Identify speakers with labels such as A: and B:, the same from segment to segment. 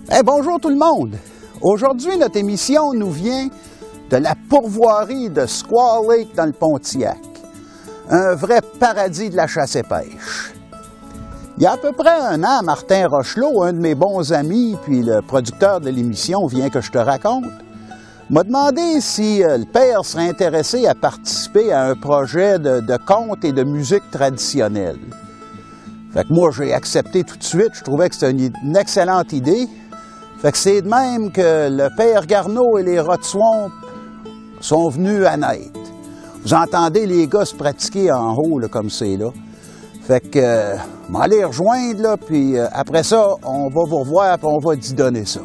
A: Hey, bonjour tout le monde! Aujourd'hui, notre émission nous vient de la pourvoirie de Squaw Lake dans le Pontiac. Un vrai paradis de la chasse et pêche. Il y a à peu près un an, Martin Rochelot, un de mes bons amis, puis le producteur de l'émission Viens que je te raconte, m'a demandé si le père serait intéressé à participer à un projet de contes et de musique traditionnelle. Fait que moi, j'ai accepté tout de suite. Je trouvais que c'était une excellente idée. Fait que c'est de même que le père Garneau et les Rod Swamp sont venus à naître. Vous entendez les gars se pratiquer en haut, là, comme c'est là. Fait que, on va aller rejoindre, là, puis après ça, on va vous revoir, puis on va t'y donner ça.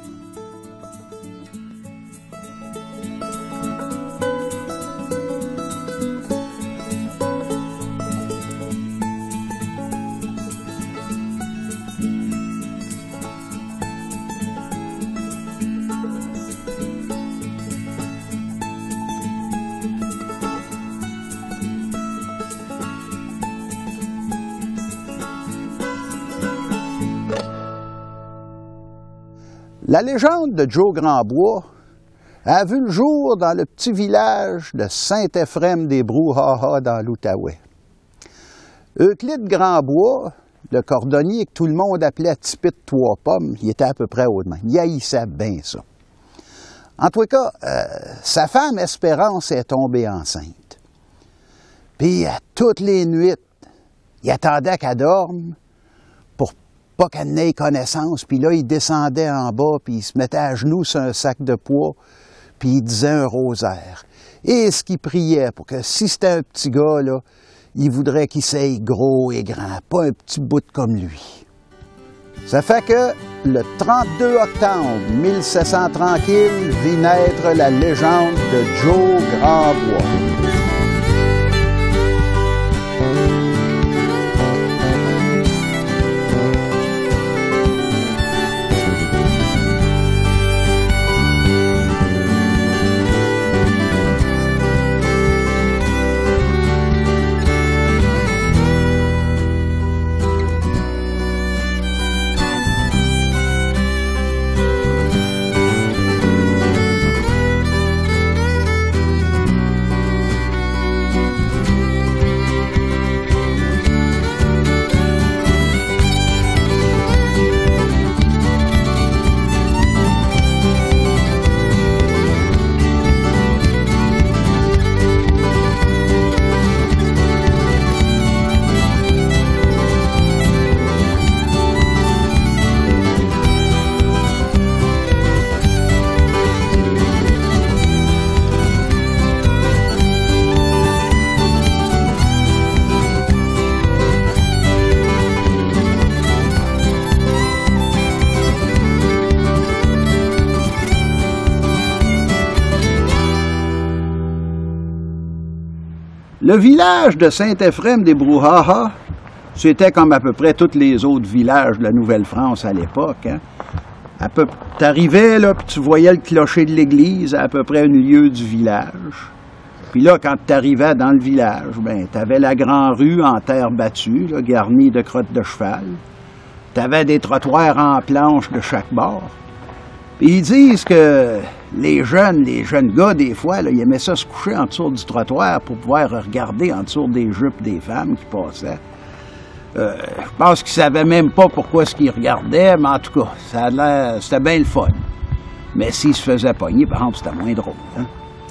A: La légende de Joe Grandbois a vu le jour dans le petit village de Saint-Éphrem-des-Brouhaha dans l'Outaouais. Euclide Grandbois, le cordonnier que tout le monde appelait Tipit Trois Pommes, il était à peu près haut de main. Il haïssait bien ça. En tout cas, sa femme Espérance est tombée enceinte. Puis, à toutes les nuits, il attendait qu'elle dorme pour pas qu'elle n'ait connaissance, puis là, il descendait en bas, puis il se mettait à genoux sur un sac de poids, puis il disait un rosaire. Et ce qu'il priait, pour que si c'était un petit gars, là, il voudrait qu'il soit gros et grand, pas un petit bout comme lui. Ça fait que le 32 octobre 1700 tranquille vit naître la légende de Joe Grandbois. Le village de Saint-Éphrem-des-Brouhaha, c'était comme à peu près tous les autres villages de la Nouvelle-France à l'époque. Hein. T'arrivais, là, puis tu voyais le clocher de l'église à peu près au milieu du village. Puis là, quand t'arrivais dans le village, ben, t'avais la grande rue en terre battue, là, garnie de crottes de cheval. T'avais des trottoirs en planches de chaque bord. Puis ils disent que les jeunes gars, des fois, là, ils aimaient ça se coucher en dessous du trottoir pour pouvoir regarder en dessous des jupes des femmes qui passaient. Je pense qu'ils savaient même pas pourquoi ce qu'ils regardaient, mais en tout cas, c'était bien le fun. Mais s'ils se faisaient pogner, par exemple, c'était moins drôle. Hein?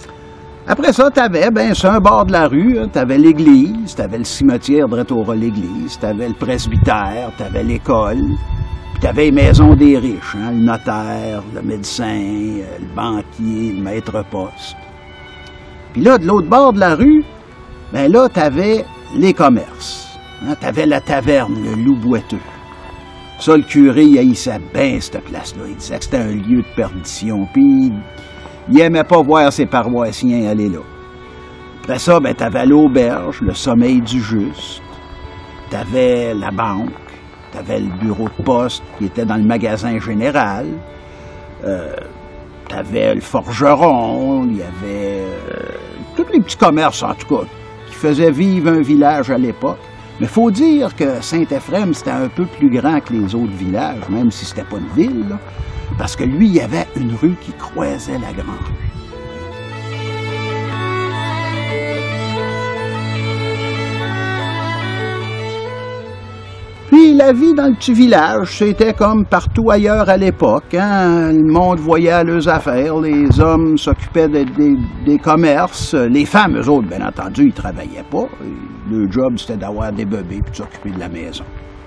A: Après ça, t'avais, ben, sur un bord de la rue, hein, t'avais l'église, t'avais le cimetière de retour à l'église, t'avais le presbytère, t'avais l'école. Puis t'avais les maisons des riches, hein, le notaire, le médecin, le banquier, le maître poste. Puis là, de l'autre bord de la rue, ben là, t'avais les commerces. Hein, t'avais la taverne, le Loup Boiteux. Ça, le curé, il haïssait bien cette place-là. Il disait que c'était un lieu de perdition. Puis il aimait pas voir ses paroissiens aller là. Après ça, ben t'avais l'auberge, le sommeil du juste. T'avais la banque. T'avais le bureau de poste qui était dans le magasin général. T'avais le forgeron. Il y avait tous les petits commerces, en tout cas, qui faisaient vivre un village à l'époque. Mais il faut dire que Saint-Éphrem, c'était un peu plus grand que les autres villages, même si c'était pas une ville, là, parce que lui, il y avait une rue qui croisait la grande rue. Puis la vie dans le petit village, c'était comme partout ailleurs à l'époque. Hein? Le monde voyait leurs affaires, les hommes s'occupaient des commerces, les femmes, eux autres, bien entendu, ils travaillaient pas. Le job, c'était d'avoir des bébés puis de s'occuper de la maison.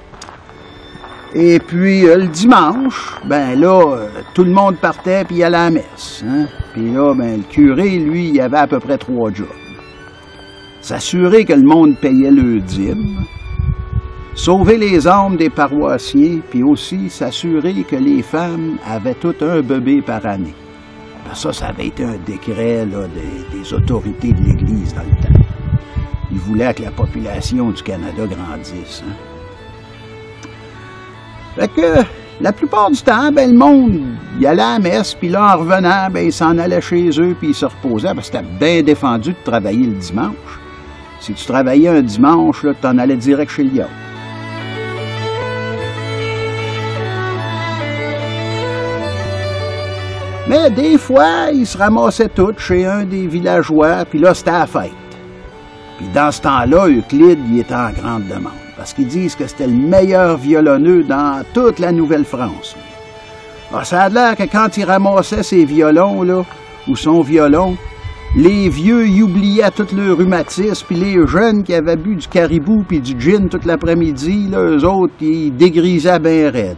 A: Et puis le dimanche, ben là, tout le monde partait puis il allait à la messe. Hein? Puis là, ben le curé, lui, il avait à peu près 3 jobs. S'assurer que le monde payait le dîme, sauver les âmes des paroissiens, puis aussi s'assurer que les femmes avaient tout un bébé par année. Ça avait été un décret là, des autorités de l'Église dans le temps. Ils voulaient que la population du Canada grandisse. Hein? Fait que, la plupart du temps, ben, le monde, il allait à la messe, puis là, en revenant, ben, il s'en allait chez eux, puis il se reposait, parce que c'était bien défendu de travailler le dimanche. Si tu travaillais un dimanche, là, tu t'en allais direct chez le diable. Mais des fois, ils se ramassaient tous chez un des villageois, puis là, c'était la fête. Puis dans ce temps-là, Euclide, il était en grande demande, parce qu'ils disent que c'était le meilleur violonneux dans toute la Nouvelle-France. Alors, ça a l'air que quand il ramassait ses violons, là, ou son violon, les vieux y oubliaient tout leur rhumatisme, puis les jeunes qui avaient bu du caribou puis du gin toute l'après-midi, là, eux autres, ils dégrisaient bien raide.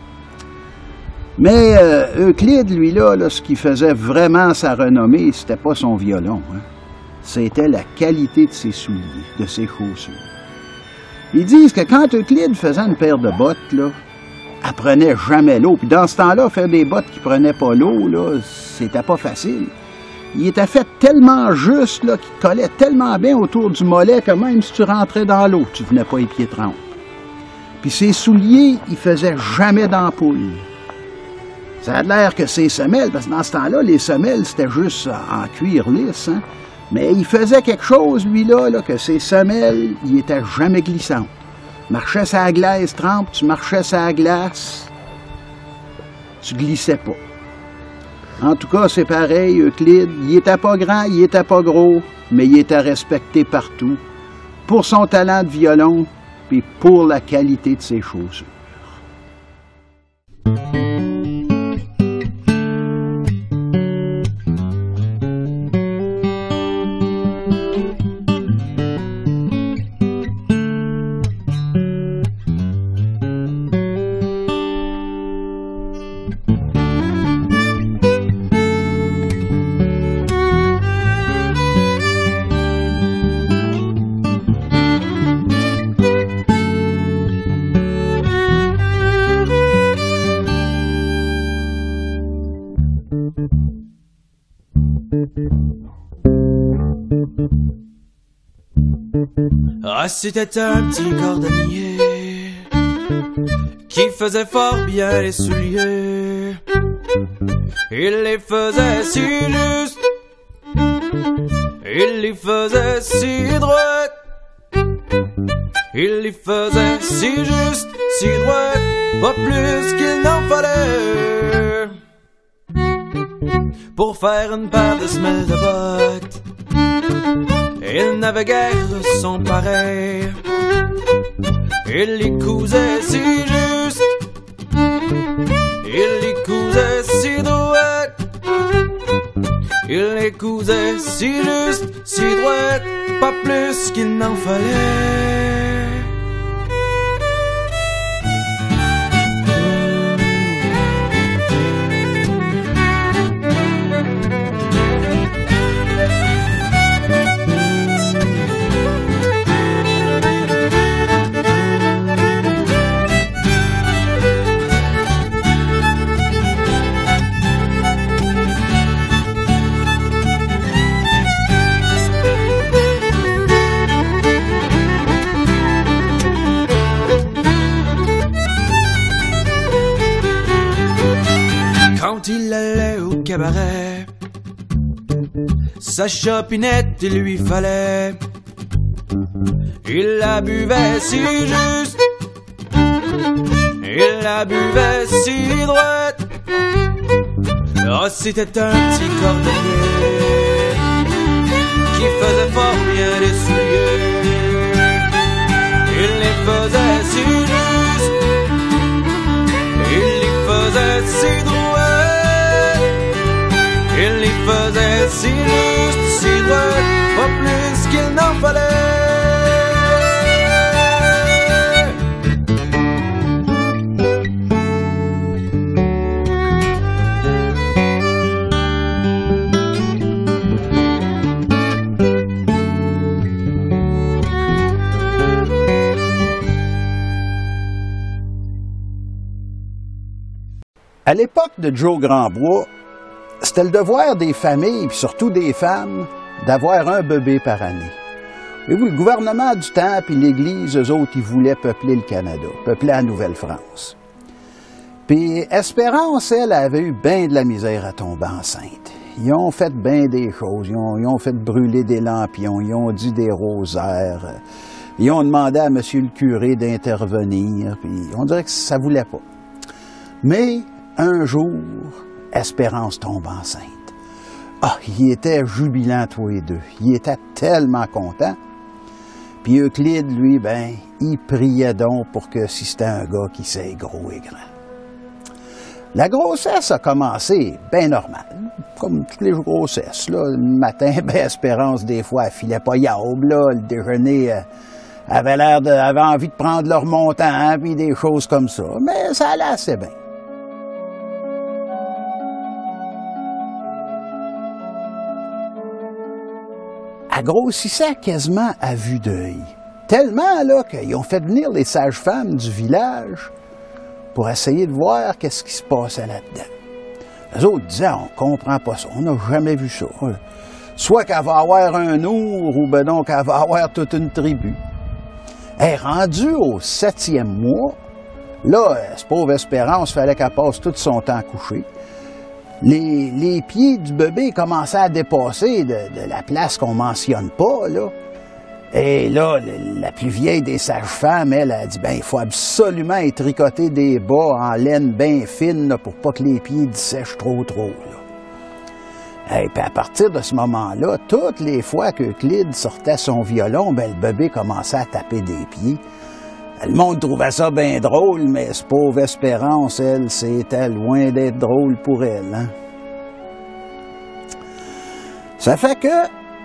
A: Mais Euclide, lui, là, ce qui faisait vraiment sa renommée, c'était pas son violon. Hein. C'était la qualité de ses souliers, de ses chaussures. Ils disent que quand Euclide faisait une paire de bottes, là, elle prenait jamais l'eau. Puis dans ce temps-là, faire des bottes qui prenaient pas l'eau, là, c'était pas facile. Il était fait tellement juste, là, qu'il collait tellement bien autour du mollet que même si tu rentrais dans l'eau, tu venais pas les pieds trempés. Puis ses souliers, ils faisaient jamais d'ampoule. Ça a l'air que ses semelles, parce que dans ce temps-là, les semelles, c'était juste en cuir lisse, hein? Mais il faisait quelque chose, lui-là, là, que ses semelles, il était jamais glissantes. Marchais sur la glace trempe, tu marchais sur la glace, tu glissais pas. En tout cas, c'est pareil, Euclide, il était pas grand, il était pas gros, mais il était respecté partout, pour son talent de violon, puis pour la qualité de ses chaussures.
B: Ah, c'était un petit cordonnier qui faisait fort bien les souliers. Il les faisait si juste, il les faisait si droit, il les faisait si juste, si droit, pas plus qu'il n'en fallait pour faire une paire de semelles de bottes. Il n'avait guère son pareil. Il les cousait si juste, il les cousait si droit, il les cousait si juste, si droit, pas plus qu'il n'en fallait. Quand il allait au cabaret, sa chopinette il lui fallait Il la buvait si juste, il la buvait si droite. Oh, c'était un petit cordonnier qui faisait fort bien les souliers. Il les faisait si juste, il les faisait si droit. Il les faisait si juste, si droit, pas plus qu'il n'en fallait.
A: À l'époque de Joe Grandbois, c'était le devoir des familles, puis surtout des femmes, d'avoir un bébé par année. Et vous, le gouvernement du temps puis l'Église, eux autres, ils voulaient peupler le Canada, peupler la Nouvelle-France. Puis Espérance, elle, avait eu bien de la misère à tomber enceinte. Ils ont fait bien des choses. Ils ont fait brûler des lampions, ils ont dit des rosaires. Ils ont demandé à monsieur le curé d'intervenir, puis on dirait que ça voulait pas. Mais un jour, Espérance tombe enceinte. Ah, il était jubilant tous les deux. Il était tellement content. Puis Euclide, lui, ben, il priait donc pour que si c'était un gars qui s'est gros et grand. La grossesse a commencé bien normal, comme toutes les grossesses. Là. Le matin, ben, Espérance, des fois, elle filait pas yaube, là. Le déjeuner avait envie de prendre leur montant, hein, puis des choses comme ça. Mais ça allait assez bien. Elle grossissait quasiment à vue d'œil. Tellement, là, qu'ils ont fait venir les sages-femmes du village pour essayer de voir qu'est-ce qui se passait là-dedans. Les autres disaient, on comprend pas ça, on n'a jamais vu ça. Soit qu'elle va avoir un ours, ou ben donc qu'elle va avoir toute une tribu. Elle est rendue au 7e mois. Là, cette pauvre Espérance, il fallait qu'elle passe tout son temps couchée. Les pieds du bébé commençaient à dépasser de la place qu'on mentionne pas, là. Et là, la plus vieille des sages-femmes, elle a dit, ben, il faut absolument étricoter des bas en laine bien fine, là, pour pas que les pieds dissèchent trop, là. Et puis à partir de ce moment-là, toutes les fois qu'Euclide sortait son violon, ben, le bébé commençait à taper des pieds. Le monde trouvait ça bien drôle, mais ce pauvre Espérance, elle, c'était loin d'être drôle pour elle. Hein? Ça fait que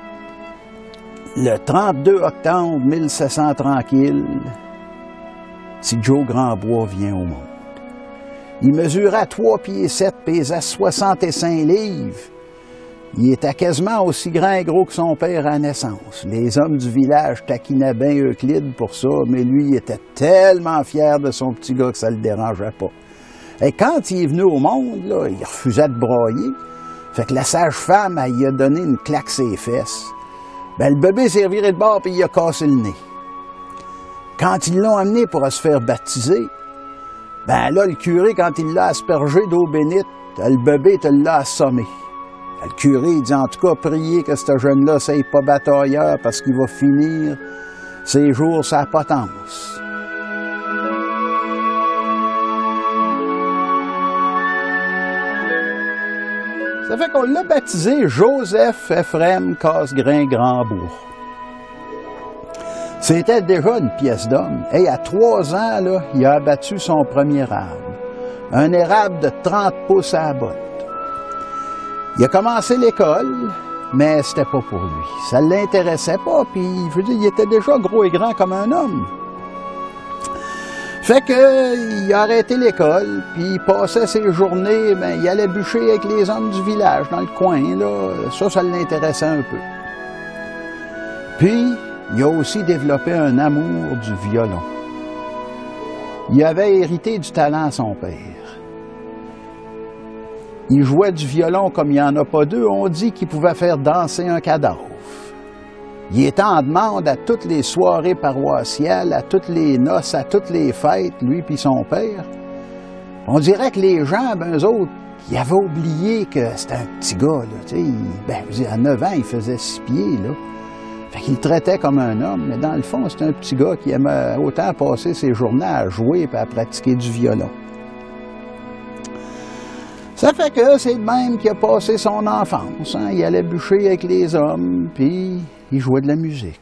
A: le 32 octobre 1700 tranquille, si Joe Grandbois vient au monde. Il mesurait 3 pieds 7, pesait 65 livres. Il était quasiment aussi grand et gros que son père à la naissance. Les hommes du village taquinaient bien Euclide pour ça, mais lui, il était tellement fier de son petit gars que ça ne le dérangeait pas. Et quand il est venu au monde, là, il refusait de broyer. Fait que la sage-femme, elle, il a donné une claque ses fesses. Ben, le bébé s'est reviré de bord et il a cassé le nez. Quand ils l'ont amené pour se faire baptiser, ben là, le curé, quand il l'a aspergé d'eau bénite, le bébé te l'a assommé. Le curé, il dit, en tout cas, priez que ce jeune-là ne soit pas batailleur parce qu'il va finir ses jours sa potence. Ça fait qu'on l'a baptisé Joseph Ephrem Casgrain Grandbois. C'était déjà une pièce d'homme. Et à 3 ans, là, il a abattu son premier arbre. Un érable de 30 pouces à la botte. Il a commencé l'école, mais c'était pas pour lui. Ça ne l'intéressait pas, puis je veux dire, il était déjà gros et grand comme un homme. Fait que il a arrêté l'école, puis il passait ses journées, ben, il allait bûcher avec les hommes du village, dans le coin, là. Ça l'intéressait un peu. Puis, il a aussi développé un amour du violon. Il avait hérité du talent à son père. Il jouait du violon comme il n'y en a pas deux. On dit qu'il pouvait faire danser un cadavre. Il était en demande à toutes les soirées paroissiales, à toutes les noces, à toutes les fêtes, lui puis son père. On dirait que les gens, ben eux autres, ils avaient oublié que c'était un petit gars, là, tu sais. Ben, à 9 ans, il faisait 6 pieds, là. Fait qu'il le traitait comme un homme, mais dans le fond, c'était un petit gars qui aimait autant passer ses journées à jouer et à pratiquer du violon. Ça fait que c'est le même qui a passé son enfance. Hein? Il allait bûcher avec les hommes, puis il jouait de la musique.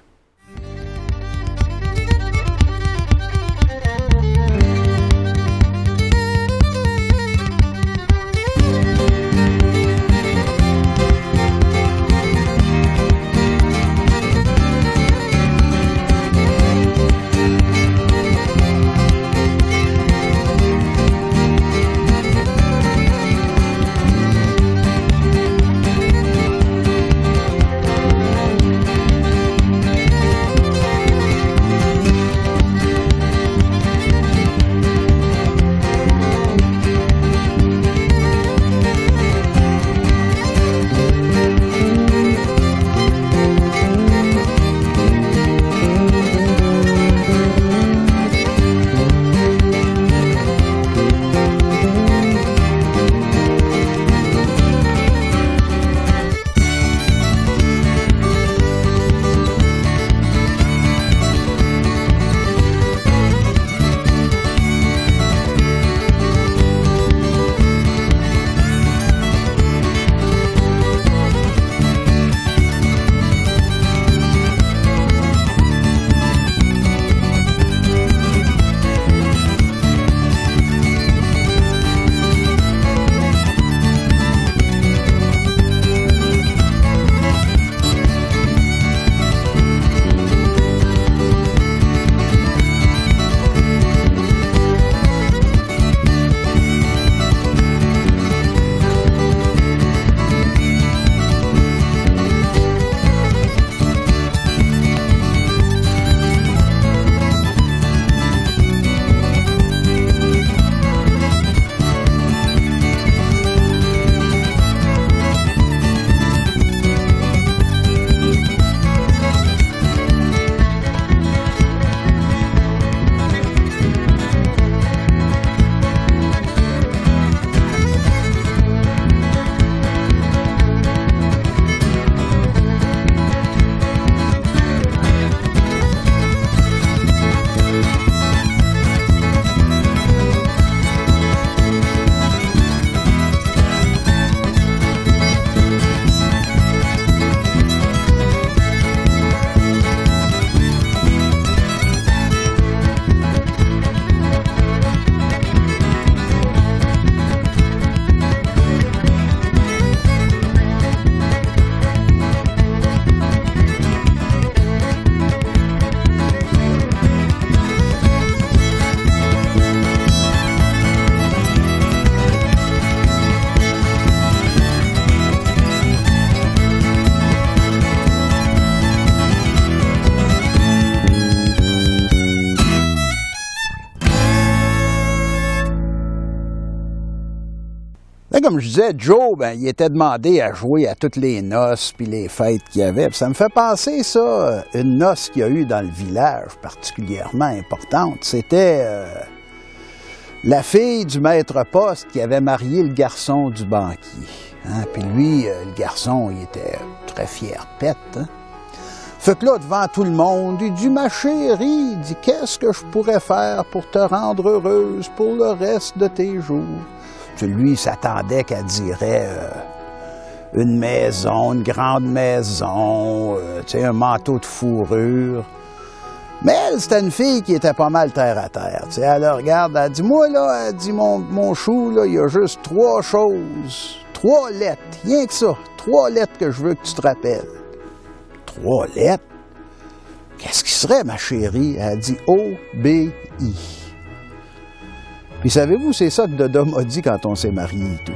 A: Comme je disais, Joe, ben, il était demandé à jouer à toutes les noces puis les fêtes qu'il y avait. Puis ça me fait penser, ça, une noce qu'il y a eu dans le village particulièrement importante. C'était la fille du maître poste qui avait marié le garçon du banquier. Hein? Puis lui, le garçon, il était très fier pète. Hein? Fait que là, devant tout le monde, il dit « Ma chérie, il dit, qu'est-ce que je pourrais faire pour te rendre heureuse pour le reste de tes jours? » Lui, il s'attendait qu'elle dirait une maison, une grande maison, un manteau de fourrure. Mais elle, c'était une fille qui était pas mal terre à terre. Elle le regarde, elle dit, moi, là, elle dit, mon chou, là, il y a juste 3 choses, 3 lettres, rien que ça, 3 lettres que je veux que tu te rappelles. 3 lettres? Qu'est-ce qui serait, ma chérie? Elle dit O-B-I. Puis savez-vous, c'est ça que Dodo m'a dit quand on s'est mariés et tout.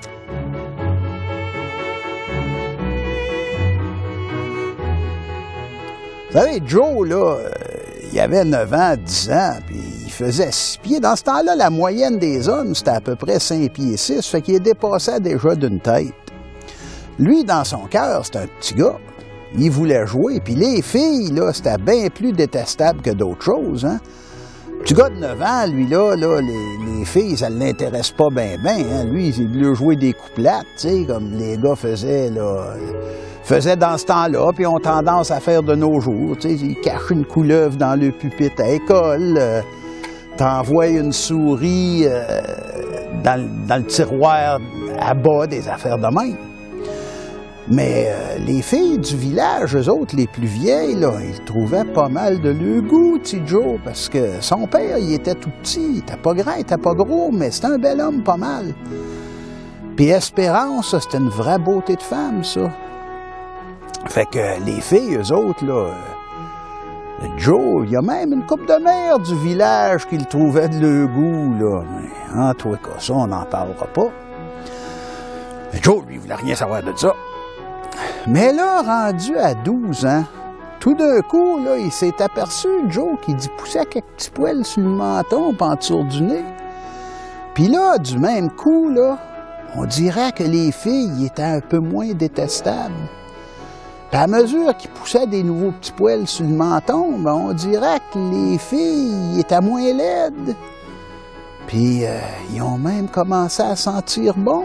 A: Vous savez, Joe, là, il avait 9 ans, 10 ans, puis il faisait 6 pieds. Dans ce temps-là, la moyenne des hommes, c'était à peu près 5 pieds 6, fait qu'il dépassait déjà d'une tête. Lui, dans son cœur, c'était un petit gars. Il voulait jouer, puis les filles, là, c'était bien plus détestable que d'autres choses, hein. Petit gars de 9 ans, lui, là les filles, ça ne l'intéresse pas bien, hein. Lui, il veut jouer des couplates, tu sais, comme les gars faisaient dans ce temps-là, puis ont tendance à faire de nos jours, tu sais. Ils cachent une couleuvre dans le pupitre à l'école, t'envoies une souris dans le tiroir à bas, des affaires de même. Mais les filles du village, eux autres, les plus vieilles, là, ils trouvaient pas mal de leur goût, petit Joe, parce que son père, il était tout petit, il était pas grand, il était pas gros, mais c'était un bel homme pas mal. Puis Espérance, ça, c'était une vraie beauté de femme, ça. Fait que les filles, eux autres, là, Joe, il y a même une couple de mères du village qui le trouvaient de leur goût, là. Mais en tout cas, ça, on n'en parlera pas. Mais Joe, lui, il voulait rien savoir de ça. Mais là, rendu à 12 ans, tout d'un coup, là, il s'est aperçu, Joe, qu'il poussait quelques petits poils sur le menton pis en dessous du nez. Puis là, du même coup, là, on dirait que les filles étaient un peu moins détestables. Puis à mesure qu'il poussait des nouveaux petits poils sur le menton, ben, on dirait que les filles étaient moins laides. Puis ils ont même commencé à sentir bon.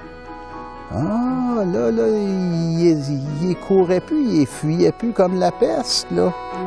A: Ah, là, il courait plus, il fuyait plus comme la peste, là.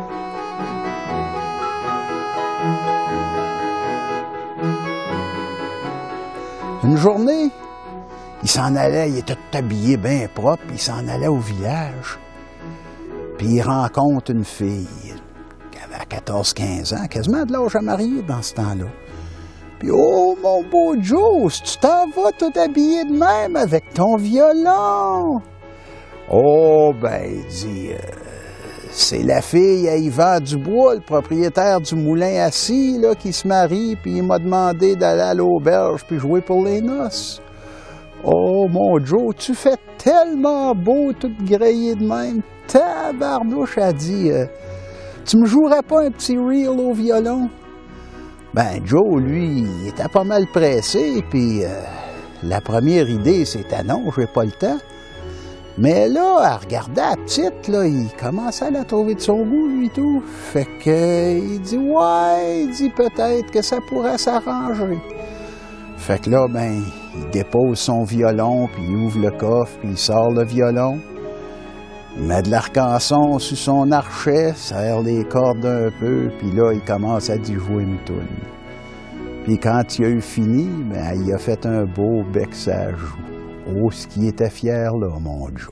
A: Une journée, il s'en allait, il était tout habillé bien propre, il s'en allait au village. Puis il rencontre une fille qui avait 14-15 ans, quasiment de l'âge à marier dans ce temps-là. Puis, oh, mon beau Joe, si tu t'en vas tout habillé de même avec ton violon. Oh, ben, il dit, c'est la fille à Yvan Dubois, le propriétaire du moulin assis, là, qui se marie, puis il m'a demandé d'aller à l'auberge puis jouer pour les noces. Oh, mon Joe, tu fais tellement beau, tout grillé de même. Tabarnouche a dit, tu me jouerais pas un petit reel au violon? Ben, Joe, lui, il était pas mal pressé, puis la première idée, c'était non, j'ai pas le temps. Mais là, à regarder la petite, là, il commençait à la trouver de son goût, lui, tout. Fait que, il dit, ouais, il dit peut-être que ça pourrait s'arranger. Fait que là, ben, il dépose son violon, puis il ouvre le coffre, puis il sort le violon. Il met de l'arc-en-son sur son archet, serre les cordes un peu, puis là, il commence à y jouer une toune. Puis quand il a eu fini, ben, il a fait un beau bec sa joue. Oh, ce qui était fier, là, mon Joe.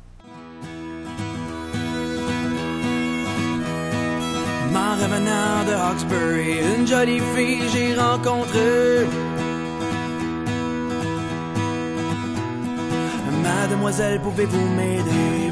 B: En revenant de Hawkesbury, une jolie fille j'ai rencontrée. Mademoiselle, pouvez-vous m'aider?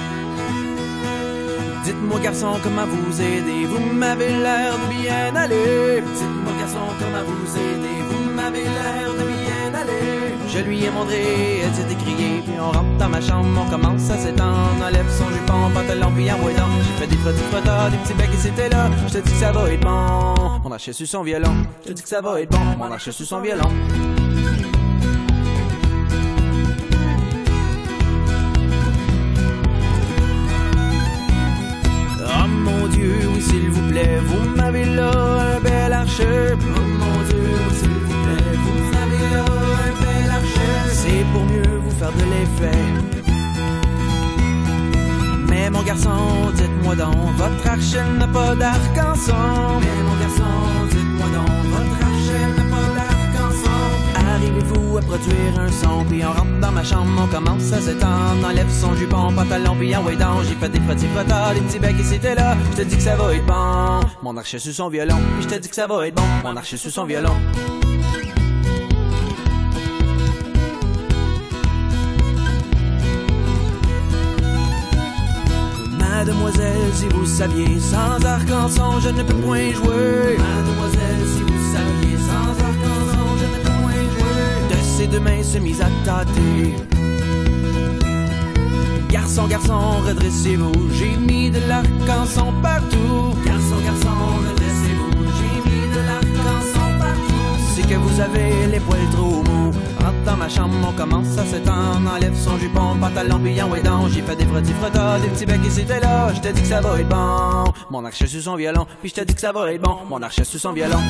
B: Dites-moi, garçon, comment vous aider? Vous m'avez l'air de bien aller. Dites-moi, garçon, comment vous aider? Vous m'avez l'air de bien aller. Je lui ai montré, elle s'est écriée. Puis on rentre dans ma chambre, on commence à s'étendre. Enlève son jupon, pantalon, puis envoyant. J'ai fait des frottis-frottas, des petits becs et c'était là. Je te dis que ça va être bon. On archait sur son violon. Je te dis que ça va être bon. On archait sur son violon. Mon Dieu, oui s'il vous plaît, vous m'avez là un bel archer. Oh mon Dieu, oui s'il vous plaît, vous m'avez là un bel archer. C'est pour mieux vous faire de l'effet. Mais mon garçon, dites-moi donc, votre archer n'a pas d'arc-en-son. Mais mon garçon, dites-moi donc, votre archer n'a pas d'arc-en-son. Arrivez-vous à produire un son, puis on rentre dans ma chambre, on commence à s'étendre. Enlève son jupon, pantalon, puis en donc. J'ai fait des frottis-frottas, des petits becs et c'était là. Je te dis que ça va être bon. Mon archer sur son violon, puis je te dis que ça va être bon. Mon archer sur son violon. Mademoiselle, si vous saviez, sans arc-en-son, je ne peux point jouer. Mademoiselle, si vous saviez, sans arc-en-son, je ne peux point jouer. De ses deux mains se mis à tâter. Garçon, garçon, redressez-vous, j'ai mis de l'arc-en-son partout. Garçon, garçon, redressez-vous, j'ai mis de l'arc-en-son partout. C'est que vous avez les poils trop mous. Rentre dans ma chambre, on commence à s'étendre. Enlève son jupon, pantalon, puis en ouédon. J'ai fait des frottis-frottas, des petits becs et c'était là. Je te dis que ça va être bon. Mon archer sur son violon, puis je te dis que ça va être bon. Mon archer sur son violon.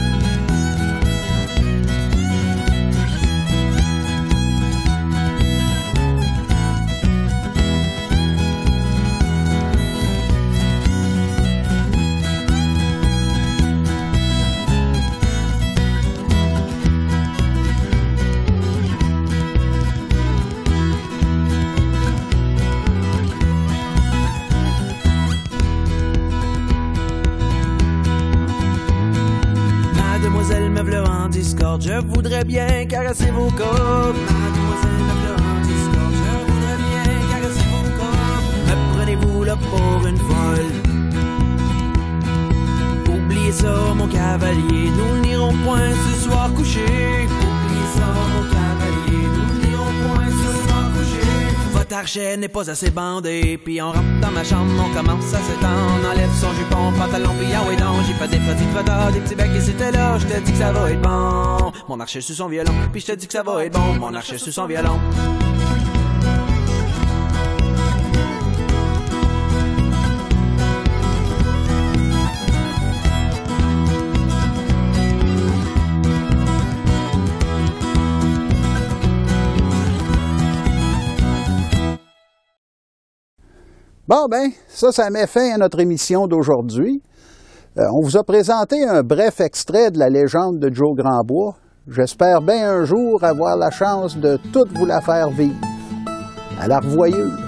B: Mademoiselle me v'là en discorde, je voudrais bien caresser vos corps. Mademoiselle me v'là en discorde, je voudrais bien caresser vos corps. Me prenez-vous là pour une folle? Oubliez ça mon cavalier, nous n'irons point ce soir coucher. Oubliez ça mon cavalier, nous n'irons point ce soir coucher. Votre archet n'est pas assez bandé, puis on rentre dans ma chambre, on commence à s'étendre. Enlève son jupon, pantalon, puis en ouédon. J'ai fait des frottis-frottas, des petits becs et c'était là. Je te dis que ça va être bon. Mon archer sur son violon, puis je te dis que ça va être bon. Mon archer sur son violon.
A: Bon, ben, ça met fin à notre émission d'aujourd'hui. On vous a présenté un bref extrait de la légende de Joe Grandbois. J'espère bien un jour avoir la chance de toute vous la faire vivre. À la revoyeuse.